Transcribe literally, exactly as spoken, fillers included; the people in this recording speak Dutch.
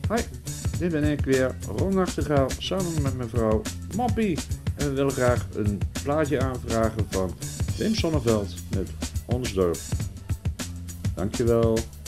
Hoi, dit ben ik weer, Ron Nachtegaal, samen met mijn vrouw Moppie. En we willen graag een plaatje aanvragen van Wim Sonneveld met Ons Dorp. Dankjewel.